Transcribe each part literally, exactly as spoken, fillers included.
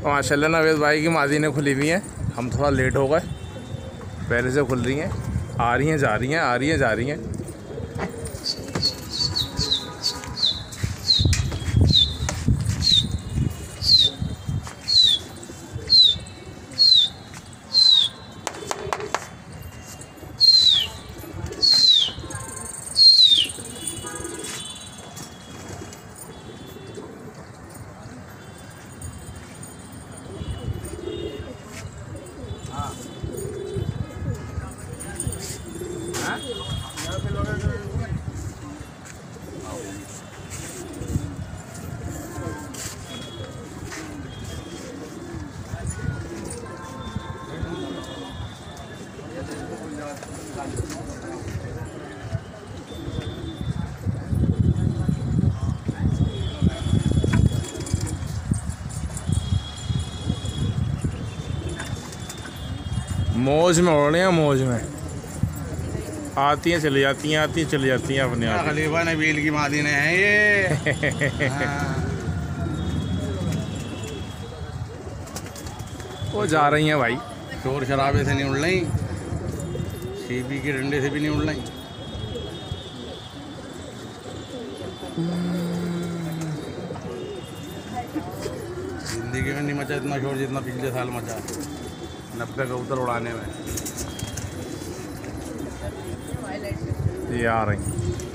माशाल्लाह नवेद भाई की मादीनें खुली हुई हैं, हम थोड़ा लेट हो गए, पहले से खुल रही हैं, आ रही हैं जा रही हैं, आ रही हैं जा रही हैं। मौज में उड़ रहे हैं, मौज में आती हैं चली जाती हैं, आती हैं चली जाती हैं अपने आप। खलीफा नबील की मादीनें हैं ये। वो जा रही हैं भाई, शोर शराबे से नहीं उड़ रही, सीपी के डंडे से भी नहीं उड़ रही। जिंदगी में नहीं मचा इतना शोर जितना पिछले साल मचा, नब्बे कबूतर उड़ाने में। ये आ रही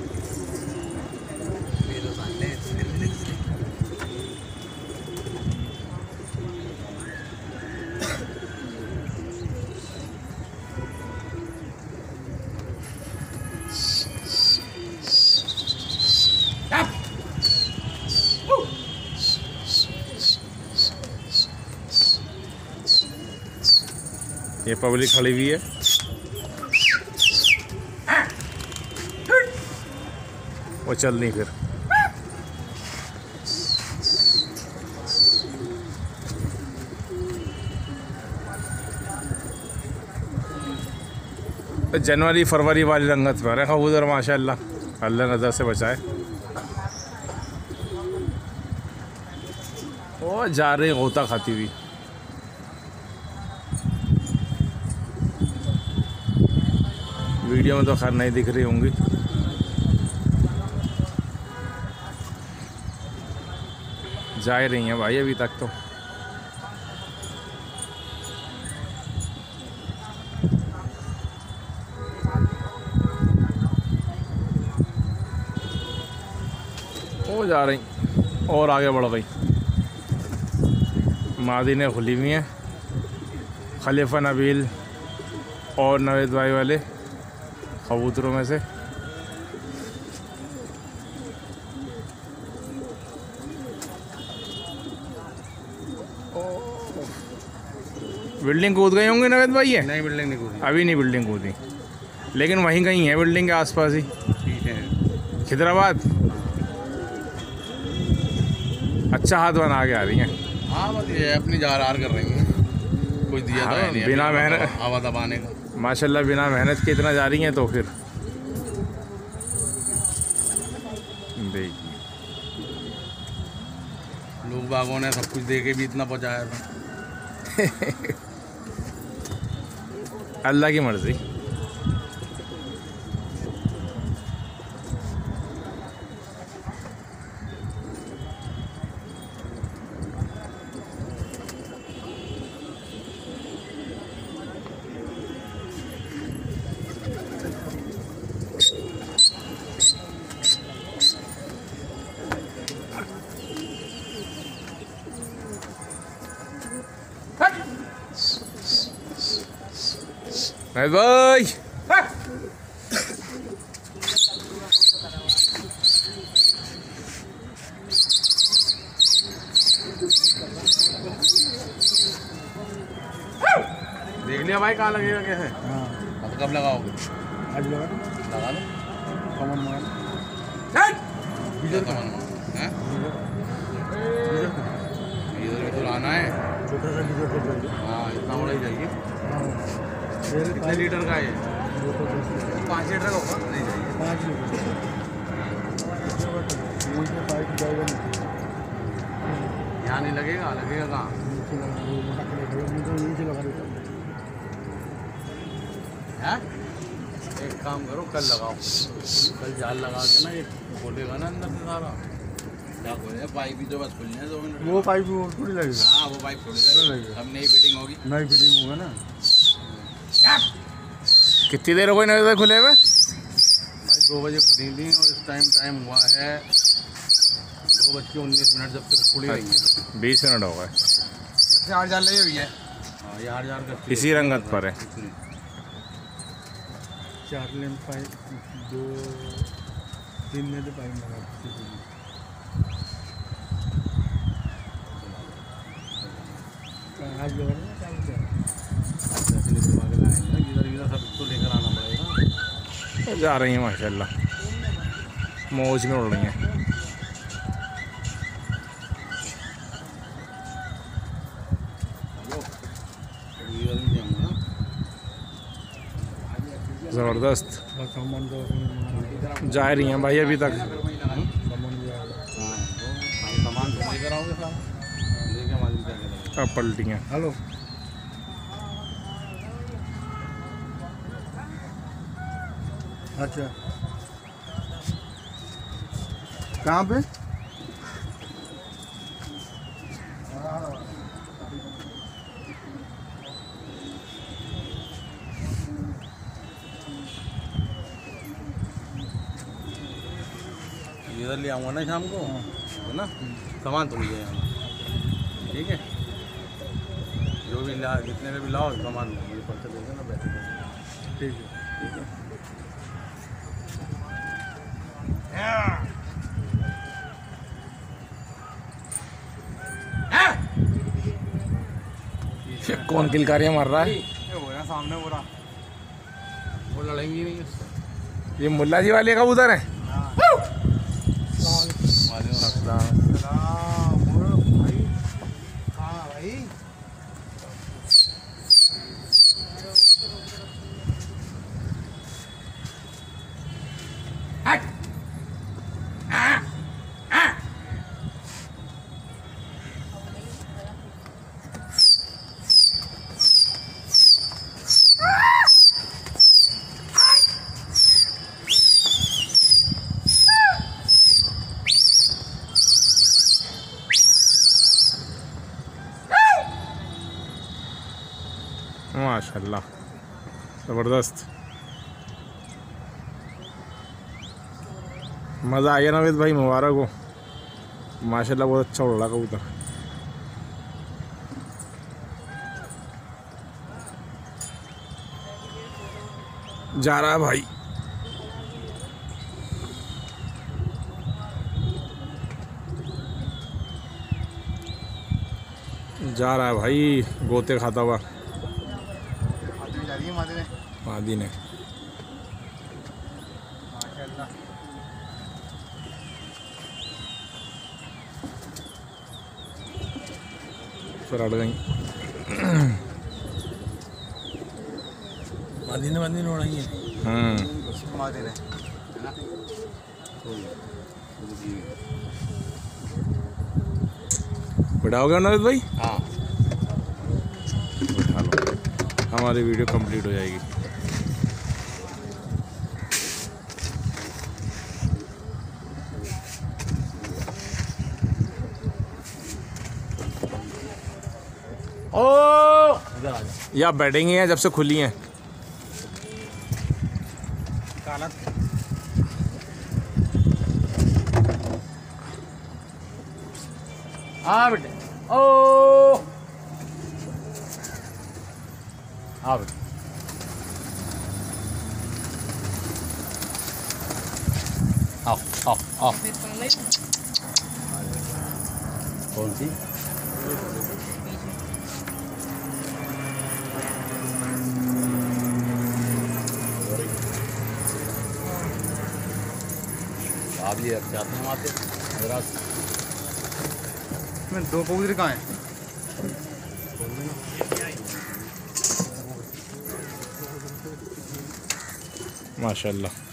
ये पब्लिक खड़ी हुई है। वो चल नहीं फिर जनवरी फरवरी वाली रंगत पर है कबूतर माशाल्लाह, अल्लाह नज़र से बचाए। वो जा रही गोता खाती हुई। वीडियो में तो खैर नहीं दिख रही होंगी। जा ही रही हैं भाई अभी तक तो। वो जा रही और आगे बढ़ गई। मादीनें खुली हुई हैं, खलीफा नबील और नवेद भाई वाले कबूतरों में से। बिल्डिंग कूद गए होंगे नवेद भाई? ये नहीं, बिल्डिंग नहीं कूदी अभी नहीं बिल्डिंग कूदी, लेकिन वहीं कहीं है बिल्डिंग के आसपास ही। ठीक है, खिदराबाद अच्छा हाथ बना के आ रही हैं। हाँ बस ये अपनी जार आर कर रही हैं, कुछ दिया हाँ, तो है नहीं बिना मेहनत हवा दबाने का। माशाल्लाह बिना मेहनत के इतना जा रही हैं तो फिर देखिए लोग बागों ने सब कुछ दे के भी इतना पहुँचाया था। अल्लाह की मर्जी। Bye bye. देख लिया भाई कहाँ लगेगा कैसे? हाँ, अब कब लगाओगे? आज लगा लगा लो कमन मान इधर कमन हैं? इधर भी तो लाना है। छोटा सा डीजल पेट्रोल चाहिए। हाँ, इतना बड़ा ही चाहिए। हाँ कितने लीटर का है ये? पाँच लीटर का होगा? नहीं चाहिए। पाँच लीटर पाइप जाएगा नहीं। यहाँ नहीं लगेगा, लगेगा कहाँ? नीचे लगा वो मोटा कर रखा है, नीचे नीचे लगा देता हूँ। हैं? एक काम करो, कल लगाओ, कल जाल लगा के ना ये खोलेगा ना अंदर से सारा। क्या खोले? पाइप ही तो बस खुलने हैं दो मिनट। वो पाइप वो थोड़ी लगेगा, हाँ वो पाइप खोले लगेगा। अब नई फिटिंग होगी। नई फिटिंग होगा ना। कितनी देर हो गई नवे खुले हुए? भाई दो बजे खुली थी और इस टाइम टाइम हुआ है दो बज के उन्नीस मिनट जब तक खुली रही है। बीस मिनट हो गए। चार जाल लगी हुई है। हाँ ये आठ हजार का इसी रंगत पर है। चार लेन पाइप दो तीन में तो पाइप लगा दी। आज लगा ना चालू से पैसे निकलवा के लाएंगे ना, इधर इधर सब तो लेकर आना पड़ेगा। जा रही हैं माशाल्लाह, मौज में उड़ रही हैं। इधर भी जाऊंगा ना। ज़बरदस्त सामान तो जा रही हैं भाई अभी तक। सामान भी आएगा। हाँ तो सामान तो लेकर आओगे सारा, लेके मालूम क्या करेंगे। अब पलटी हैं। हेलो अच्छा कहाँ पे? इधर ले आऊँगा ना शाम को, है ना? सामान तो मुझे आना, ठीक है? जो भी ला, जितने में भी लाओ सामान मुझे पर्चा दे देना, बैठे ठीक है। ठीक है? ये कौन किलकारियाँ मार रहा है? ये वो है सामने वो रहा, वो लड़ेंगी नहीं उससे। ये मुल्ला जी वाले कबूतर हैं। माशाल्लाह ज़बरदस्त, मज़ा आ गया नवेद भाई, मुबारक हो माशाल्लाह, बहुत अच्छा उड़ रहा कबूतर। जा रहा है भाई, जा रहा है भाई गोते खाता हुआ। मादी ने फिर अड़ गई। मादी ने मादी ने उड़ाई है। हम्म मादी ने, है ना? बिठाओगे नवेद भाई? हाँ बिठा लो, हमारी वीडियो कंप्लीट हो जाएगी। ओ इधर आ जा। या बैटिंग है जब से खुली हैं। काला हाँ बेटे, ओ हाँ बेटे, आओ आओ आओ। कौन सी? आप ये जाते हैं वहाँ से हैदराबाद में। दो कबूतर कहाँ हैं? माशाल्लाह।